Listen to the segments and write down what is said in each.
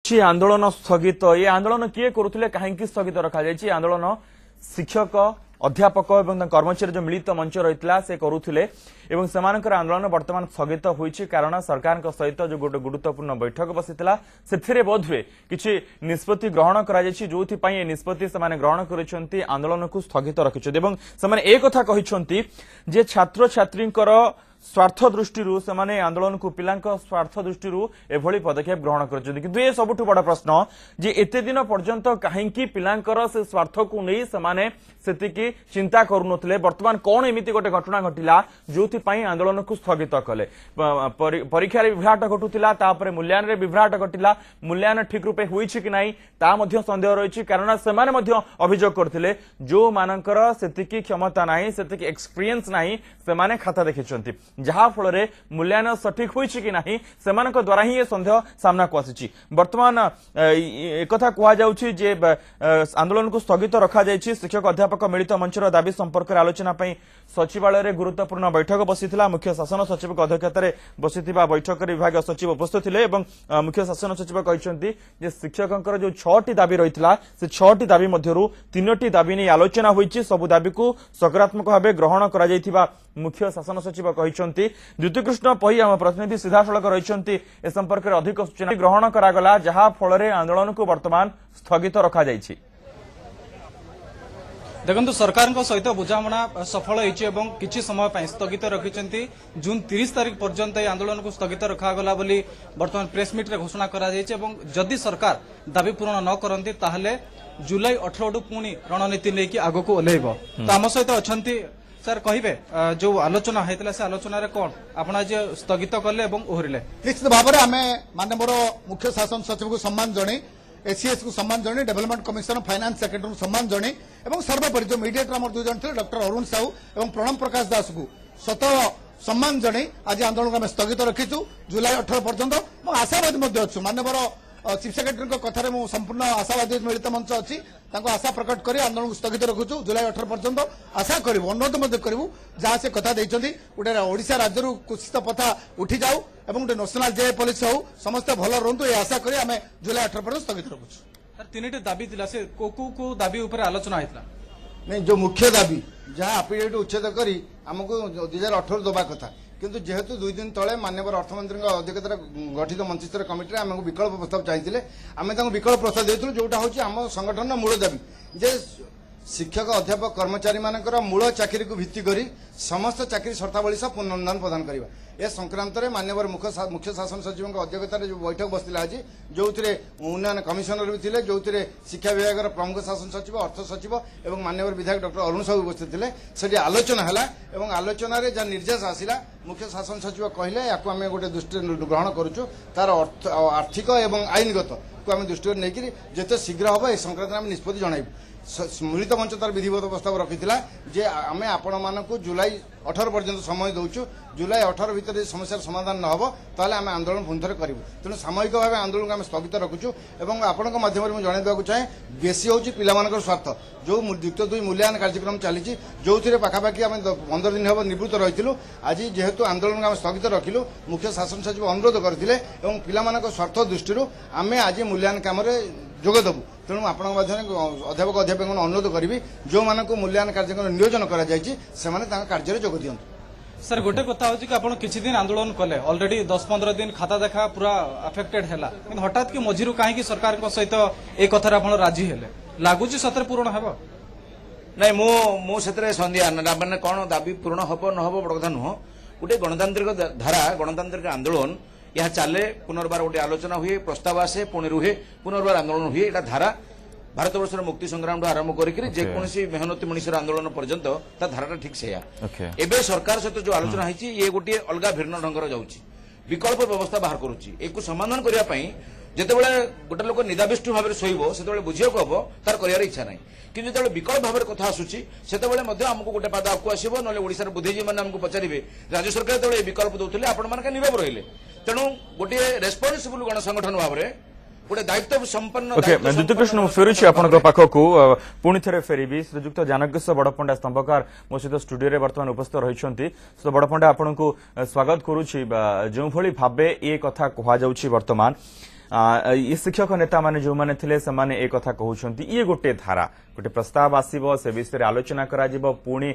रही आंदोलन स्थगित ये आंदोलन किए करुले कहीं स्थगित रखा जाए आंदोलन शिक्षक अध्यापक और कर्मचारी जो मिलित मंच रही से करुले आंदोलन बर्तमान स्थगित होईछि कारण सरकार सहित जो गोटे गुरुत्वपूर्ण बैठक बसीला से बोधहुए किसी निष्पत्ति ग्रहण करा जो निष्पत्ति से ग्रहण कर आंदोलन को स्थगित रखिंट एक कथा कहते छात्र छात्री स्वार्थ दृष्टि से आंदोलन को पिला स्वार्थ दृष्टि एभली पदक्षेप ग्रहण कर सबुठ बड़ प्रश्न जे एते दिन पर्यंत कहीं पिलांकर से स्वार्थ को नहीं से चिंता करुनथिले बर्तमान कौन एमिति गोटे घटना घटिला जो आंदोलन को स्थगित कले परीक्षा विभ्राट घटुला तापर मूल्यांकन रे विभ्राट घटिला मूल्यांकन ठीक रूपे होईछि कि नाही ता मध्य संदेह रही कारण से अभियोग करथिले जो मानकर सेतिकी क्षमता नाही सेतिकी एक्सपीरियंस नाही से खाता देखिछंती जहा फल मूल्यांकन सठिक होईछि कि नाही सेमानक द्वारा ही ये संदेह सामना को आसीछि बर्तमान एक कथा कहा जाउछि जे आंदोलन को स्थगित रखा जायछि शिक्षक अध्यापक मिलित मंचर दाबी संपर्क आलोचना सचिवालय में गुरुत्वपूर्ण बैठक बसीथिला मुख्य शासन सचिव अध्यक्षतार बसीथिबा बैठक विभाग सचिव उपस्थित थिले एवं मुख्य शासन सचिव कहते जे शिक्षकंकर जो 6टी दाबी रहितला से 6टी दाबी मध्यरु 3टी दाबी नै आलोचना होईछि सबु दाबी को सकारात्मक भाव ग्रहण करा जायथिबा मुख्य शासन सचिव कहते द्युतिकृष्ण पही आम प्रतिनिधि सीधासलख रही ए संपर्क में अधिक सूचना ग्रहण करागला जहा फल आंदोलन को वर्तमान स्थगित रखा जायछि देखो सरकार सहित बुझामणा सफल होती किसी समय स्थगित रखी जून 30 तारिख पर्यंत आंदोलन को स्थगित रखागला बर्तमान प्रेस मीट घोषणा जदि सरकार दाबी पूरण न करती ताहले जुलाई 18 पुणी रणनीति नहीं आग को ओह्लैब तो आम सहित अच्छा सर कहे जो आलोचना होता से आलोचन कौन आप आज स्थगित कले ओहरिले निश्चित भाव में आम माननीय मुख्य शासन सचिव को सम्मान जन एसीएस को सम्मान जन डेवलपमेंट कमिशन फाइनान्स सेक्रेटरी को सम्मान जन और सर्वोपरि जो मीडिएटर आम दुई जन थे डॉक्टर अरुण साहू और प्रणव प्रकाश दास को शत सम्मान जन आज आंदोलन को आम स्थगित रखीचु जुलाई 18 पर्यंत आशावादी अच्छु माननीय चीफ सेक्रेटरी कथार संपूर्ण आशावादी मिलित मंच अच्छी आशा प्रकट कर आंदोलन को स्थगित रखुचु जुलाई 18 पर्यंत आशा करूँ अनुरोध करूँ जहाँ से कथा गोटे ओडिशा राज्य कुछ पथा उठी जाऊ और गोटे नेशनल जे पुलिस हो समस्त भल रुहतु ये आशा करें आम जुलाई 18 पर्यंत स्थगित रखुचु 3टी दाबी को दाबी उपर आलोचना होता नहीं जो मुख्य दाबी जहाँ आफिडेविट उच्छेद कर आमको 2018 दबा कथा किंतु जेहेतु 2 दिन तले माननीय अर्थमंत्री अध्यक्षतार गठित मंत्रिस्तरीय कमिटी आमको विकल्प प्रस्ताव चाहिए आम विकल्प प्रस्ताव देलु जोटा हूँ आम संगठन मूल दाबी जे शिक्षक अध्यापक कर्मचारी मानकर मूल चाकरी को भित्ति करी समस्त चाकरी शर्तावली सह पुनरुद्धान प्रदान करवा ए संक्रांत में माननीय मुख्य शासन सचिव अध्यक्षतार जो बैठक बसला आज जो उन्नयन कमिशनर भी थे जो शिक्षा विभाग प्रमुख शासन सचिव अर्थ सचिव और माननीय विधायक डॉक्टर अरुण साहू उपस्थित थे से आलोचना है आलोचन जहाँ निर्देश आसला मुख्य शासन सचिव कहले या गोटे दृष्टि ग्रहण करुचु तार आर्थिक और आईनगत को आम दृष्टि नहीं जिते शीघ्र हम ए संक्रांत में निष्पत्ति जनइबू मिलित मंच तार विधिवत प्रस्ताव रखी जे आम आपण मानक जुलाई 18 पर्यंत समय दौचु जुलाई 18 भितर समस्या समाधान न हो ताले आम आंदोलन पुनः थे करूँ तेणु सामयिक भाव आंदोलन को आम स्थगित रखुचु और आपण माध्यम जनइवाक चाहे बेसी हूँ पिला स्वार्थ जो युक्त 2 मूल्यांकन कार्यक्रम चली जो पाखापाखि आम 15 दिन हम निवृत्त रही आज जेहेतु आंदोलन को आम स्थगित रखिलु मुख्य शासन सचिव अनुरोध करते पिला स्वार्थ दृष्टि आम आज मूल्यांकन कम जोगदेबू तेणु आपण अध्यापक अध्यापक अनुरोध करी जो मानक मूल्यांकन कार्यक्रम नियोजन कर कार्य जोग दियंतु सर गोटे कथा हूँ कि आप किसी दिन आंदोलन कले ऑलरेडी 10-15 दिन खाता देखा पूरा अफेक्टेड है हठात कि मझिरू कहीं सरकार सहित एक कथार आप राजी हेले लगुच सतरे पूरण हे नाई मो से सन्देह मैंने कौन दाबी पूरण हम न हम बड़ कथा नुह गोटे गणतांत्रिक धारा गणतांत्रिक आंदोलन यह चले पुनर्बार गोटे आलोचना हुए प्रस्ताव आसे पुणी रुहे पुनर्बार आंदोलन हुए यहाँ धारा भारत वर्षर मुक्ति संग्राम आरंभ करजेकोसी मेहनती मनुष्य आंदोलन पर्यंत धारा ठीक से एवं सरकार सहित जो आलोचना होती ये गोटे अलग भिन्न ढंगर जाऊँगी विकल्प व्यवस्था बाहर करुच्ची एक समाधान करने जितेबाला गोटे लोक निदाविष्ट भाव में शोब से बुझा हम तार कर इच्छा ना कि जो विकल्प भाव में कथा आसूसी से आमको गोटे पाद आगे आसो ना ओडार बुद्धिजीवी मैंने आमको पचारे राज्य सरकार जो विकल्प दौले आपण मैंने नीरव रहिले तेणु गोटे रेस्पन्सिबल गणसंगठन भाव में गोटे दायित्व संपन्न द्युतिकृष्ण फेरुछि आपन पाखक पुणी थे फेरबी श्रीजुक्त जानकेश बड़पंडा स्तंभकार मो सहित स्टूडियो रे वर्तमान उपस्थित रहिछंती सो बड़पंडा आपन को स्वागत करूछि जो भली भाबे ए कथा कहा जाउछि वर्तमान ये शिक्षक नेता माने जो माने थिले से माने एक कथा कहउछंती ये गोटे धारा गोटे प्रस्ताव आसीबो से विषय आलोचना करा जिवो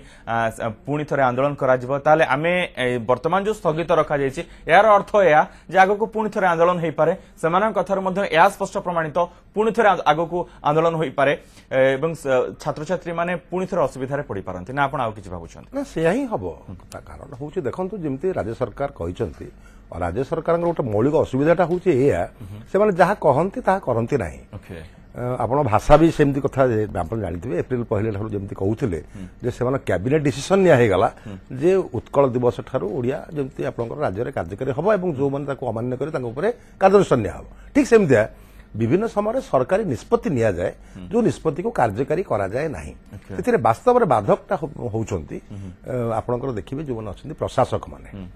पुणी थरे आंदोलन करा जिवो ताले आमे वर्तमान जो स्थगित रखा जायछि यार अर्थ या जे आगो को पुणी थरे आंदोलन हेई पारे समान कथार मध्ये या स्पष्ट प्रमाणित पुणी थरे आगो को आंदोलन होई पारे एवं छात्र छात्री माने पुणी थरे असुविधा रे पड़ी पारंती ना आपण आ किछि भाबुछंती ना से ही हबो कारण होउछि देखंतु जेमति राज्य सरकार कहिसंती और राज्य सरकार गोटे मौलिक असुविधाटा होउछि एया से माने जहा कहंती ताहा करंती नाही ओके आपण भाषा भी सेमती कथा आपण जानिथिबे एप्रिल पहिले ठारू जेमती कहउथिले जे से माने कैबिनेट डिसीजन निया हे गला जे उत्कल दिवस ठारू ओडिया जेमती आपनकर राज्य रे कार्यकारी हबो एवं जो माने ताको अमान्य करे ताको ऊपर कार्यानुष्ठान निया हबो ठीक सेमती विभिन्न समय सरकारी निष्पत्ति निया जाए जो निष्पत्ति को कार्यकारी करा जाए नाही एथिरे वास्तव रे बाधकटा होउछंती आपनकर देखिबे जो माने अछंती प्रशासक माने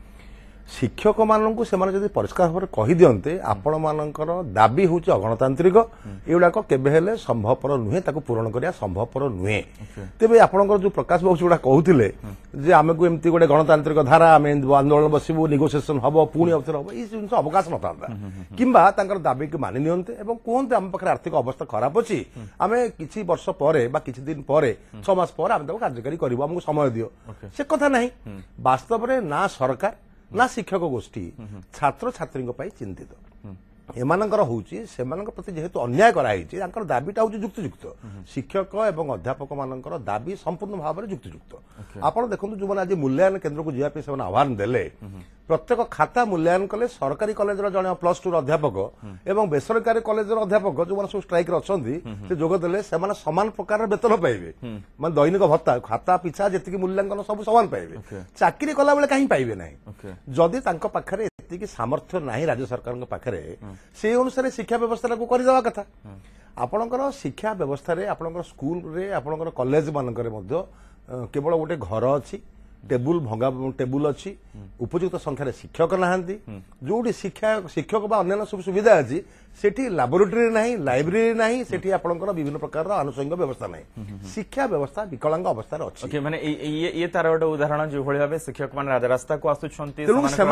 शिक्षक मानक से परिष्कार भाव में कही दियंते आपण मानकर दाबी हूँ अगणतांत्रिक एगुड़ाक केबे संभवपर नुहे ताको पूरण करिया संभवपर नुहे तेबे आपणकर जो प्रकाश बाबू गुड़ा कहते जे आम को एमती गोटे गणतांत्रिक धारा आम आंदोलन बसबू निगोसिएसन हम पुणी अवसर हम ये जिन अवकाश नथा किंबा दाबी को मानि नियंते एवं कहते आम पाखे आर्थिक अवस्था खराब अच्छी आम किसी वर्ष पर किसी दिन पर 6 मास पर आम कार्यकारी करूँ आमको समय दियो से कथा नहीं वास्तव में ना सरकार ना शिक्षक गोष्ठी छात्र छात्री चिंतित एमानकर होउची सेमानकर प्रति जेहेतु अन्याय कराइछि तांकर दाबीटा होउची युक्तियुक्त शिक्षक एवं अध्यापक मानकर दाबी संपूर्ण भाव में युक्तियुक्त आपण देखंतु जो माने आज मूल्यांकन केंद्र को जिया पे से आह्वान देले प्रत्येक खाता मूल्यांकन कले सरकारी कॉलेज रो जने +2 अध्यापक एवं बेसरकारी कॉलेज रो अध्यापक जो माने स्ट्राइक रे अछंती से जोग देले से माने समान प्रकार वेतन पाइबे माने दैनिक भत्ता खाता पिछा जेतिकी मूल्यांकन सब समान पाइबे चाकरी कला बेले काहे पाइबे नाही जदी तांको पाखरे एतिकी सामर्थ्य नाही राज्य सरकार पाखरे से अनुसार शिक्षा व्यवस्था को करदेवा कथा आपणकर शिक्षा व्यवस्था रे आपणकर स्कूल रे आपणकर कॉलेज मानकर मध्य केवल गोटे घर अच्छी टेबुल भंगा टेबुल अच्छी उपयुक्त संख्यार शिक्षक नहांती जोटी शिक्षक बा अन्य सब सुविधा अच्छी सेठी लैबोरेटरी नहीं लाइब्रेरी नहीं सेठी आपणकर विभिन्न प्रकार आनुषंगिक व्यवस्था नहीं शिक्षा व्यवस्था विकलांग अवस्था अच्छी ओके माने ये तार गोटे उदाहरण जो भली भाबे शिक्षक माने राजरास्ता को आसुछंती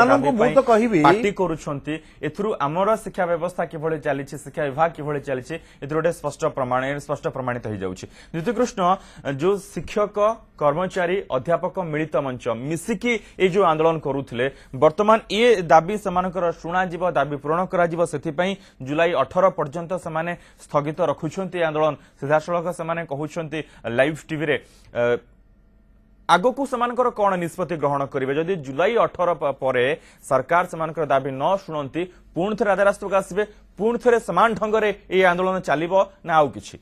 तो कहबी पार्टी करूछंती एथुरु हमर शिक्षा व्यवस्था किभली चलीछि शिक्षा विभाग किभली चलीछि एथुरु गोटे स्पष्ट प्रमाणित हो जाउछि द्वितीय कृष्ण जो शिक्षक कर्मचारी अध्यापक मिलित मंच मिसिकी ए जो आंदोलन करूथिले वर्तमान ये दाबी समानकर शुणा जीव दाबी पूरण करा जीव सेथिपई जुलाई 18 पर्यंत से स्थगित रखुछंती आंदोलन सीधासलख से कहउछंती लाइव टीवी रे आगो को समानकर कौन निष्पत्ति ग्रहण करेंगे जदि जुलाई 18 पर सरकार समानकर दाबी न शुणती पुणी थे राजरास्ता को आसबे पुणी थे समान ढंग से ये आंदोलन चलिबो ना आउ किछि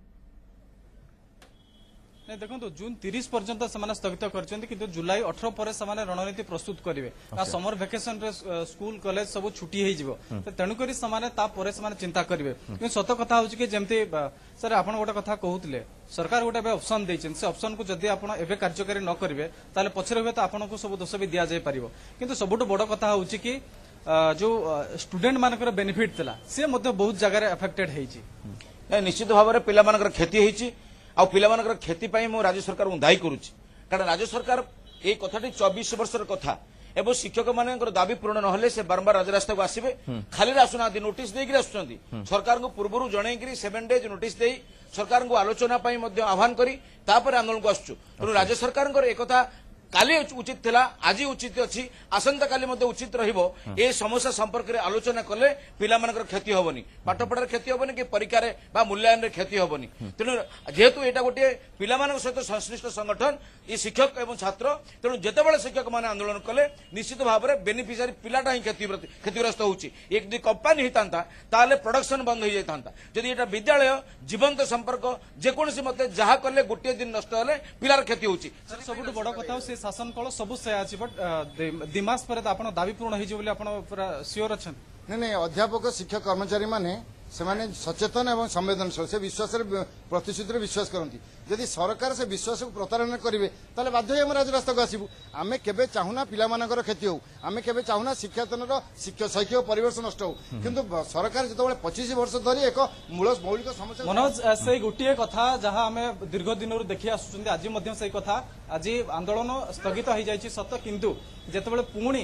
देखो जून 30 पर्यंत से स्थगित कर जुलाई 18 पर रणनीति प्रस्तुत करेंगे समर वेकेशन रे स्कूल कॉलेज सब छुट्टी हो तेणुक चिंता करेंगे सत कथा हूँ कि जमती सर आप गोटे कथा कहते सरकार गोटे ऑप्शन देते से ऑप्शन को जदि आप कार्यकारी न करेंगे ताले पछरे हुए तो आपको सब दोष भी दि जाए पार कि सबुठ बड़ कथा हूँ कि जो स्टूडेंट मानकर बेनिफिट थिला से बहुत जगह अफेक्टेड है निश्चित भाव में पिला क्षति होती आ पिलामानकर क्षति पाई मो राज्य सरकार को दायी करुच्ची कारण राज्य सरकार ये कथाटी 24 वर्षर कथा एवं शिक्षक मानकर दाबी पूरण नहले से बारंबार राजरास्ता को आसबे खाली आसुना नोटिस देकर आसुचंती सरकार को पूर्व जनईकरी 7 डेज नोटिस दे सरकार को आलोचना पाई मध्य आह्वान करी तापर आंदोलन को आसुचु तेणु राज्य सरकार एक काली उचित थिला आज उचित अच्छी आसंता काली उचित रहिबो ए समस्या संपर्क में आलोचना कले पिला मानकर क्षति होबनी पाठ पढ़ार क्षति होबनी कि परीक्षा रे बा मूल्यांकन रे क्षति होबनी तेणु जेहेतु एटा गोटे पिला मानक सहित संश्लिष्ट संगठन ये शिक्षक एवं छात्र तेणु जेतेबेले शिक्षक माने आंदोलन कले निश्चित भाव में बेनिफिशियरी पिलाटा ही क्षतिग्रस्त होउची एक कंपनी हितांता ताले प्रोडक्शन बंद हो जाता जदि एटा विद्यालय जीवंत संपर्क जेकोसी मते जहा कले गोटे दिन नष्ट होले पिलार क्षति होउची सबुठ बड़ कथा से शासन कल सब से अच्छी बट दिमास पर आपण दाबी पूर्ण हो सियोर अच्छा नहीं अध्यापक शिक्षक कर्मचारी माने सेमाने सचेतन एवं संवेदनशील से विश्वास प्रतिश्रुति विश्वास करती जदि सरकार से विश्वास को प्रतारणा करेंगे ताले बाध्य हम राजरास्ता को आसबू आम के चाहूना पिलामानकर क्षति हो आम के चाहूना शिक्षातन शैक्षिक परिवेश नष्ट हो किंतु सरकार जो 25 वर्ष धरी एक मौलिक समस्या मनोज से गोटे कथा जहाँ आम दीर्घ दिन देखी आसुँच आज से कथा आज आंदोलन स्थगित हो जाए सत किंतु जितेबाला पुणी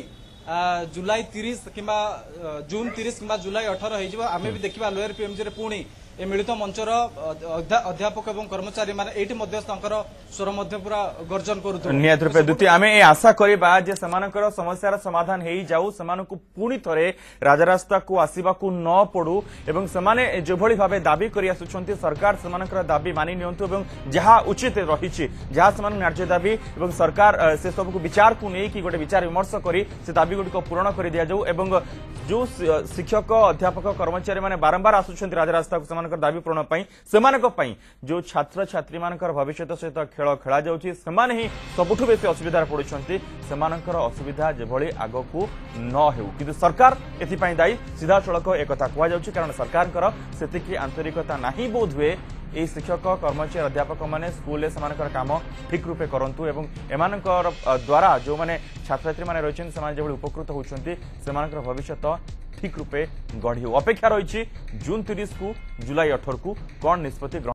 जुलाई 30 किंबा जून 30 किंबा जुलाई 18 हो आम भी देखा लोयर पीएमजी रे पुणी ए मिलित मंचर अध्यापक एवं कर्मचारी माने एठी मध्य स्वर मध्य पूरा गर्जन करू नियत रूपे द्वितीय आम ए आशा करबा जे समानकर समस्यार समाधान हेई जाऊ समानकु पुणी थरे राजरास्ता को आसीबाकू न पड़ू एवं समाने जेभଳି भाबे दाबी करि आसुछंती सरकार समानकर दाबी मानि नियंतु एवं जहा उचित रहिछि जहा समान न्याय दाबी एवं सरकार से सब को विचार को नै कि गोटे विचार विमर्श करी से दाबी गुडी को पूर्ण करि दिया जाऊ एवं जो शिक्षक अध्यापक कर्मचारी माने बारंबार आसुछंती राजरास्ता को समानकर दाबी पूर्ण पई समानक पई जो छात्र छात्री मानकर भविष्य सहित खेल खेला जाउछि समान ही सबुठु बेसी असुविधा पड़ुछंती समानकर असुविधा जेभଳି आगकू न हेउ किंतु सरकार एथि पई दायी सीधा सड़क एकथा कुआ जाउछि कारण सरकारकर सेतिकी आंतरिकता नाही बोध हुए ए शिक्षक कर्मचारी अध्यापक माने स्कूल समानकर काम ठीक रूपे करंतु एवं एमानकर द्वारा जो माने छात्र छात्री माने रहिछन समान जेभଳି उपकृत होउछंती समानकर भविष्य ठीक रूपे गढ़ी अपेक्षा रही जून 30 को जुलाई 18 को कौन निष्पत्ति